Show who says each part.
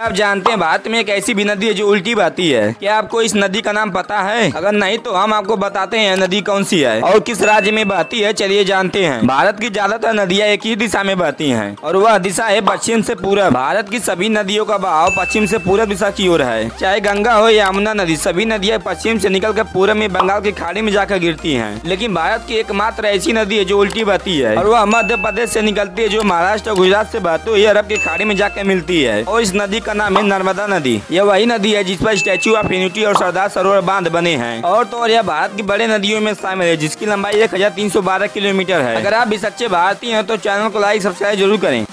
Speaker 1: आप जानते हैं भारत में एक ऐसी भी नदी है जो उल्टी बहती है। क्या आपको इस नदी का नाम पता है? अगर नहीं तो हम आपको बताते हैं नदी कौन सी है और किस राज्य में बहती है। चलिए जानते हैं। भारत की ज्यादातर नदियाँ एक ही दिशा में बहती हैं और वह दिशा है पश्चिम से पूरब। भारत की सभी नदियों का बहाव पश्चिम से पूरब दिशा की ओर है। चाहे गंगा हो या यमुना नदी, सभी नदियाँ पश्चिम से निकलकर पूरब में बंगाल की खाड़ी में जाकर गिरती हैं। लेकिन भारत की एकमात्र ऐसी नदी है जो उल्टी बहती है और वह मध्य प्रदेश से निकलती है, जो महाराष्ट्र और गुजरात से बहते हुए अरब की खाड़ी में जाकर मिलती है। और इस नदी का नाम है नर्मदा नदी। यह वही नदी है जिस पर स्टैच्यू ऑफ यूनिटी और सरदार सरोवर बांध बने हैं। और तो और यह भारत की बड़े नदियों में शामिल है जिसकी लंबाई 1312 किलोमीटर है। अगर आप भी सच्चे भारतीय हैं तो चैनल को लाइक सब्सक्राइब जरूर करें।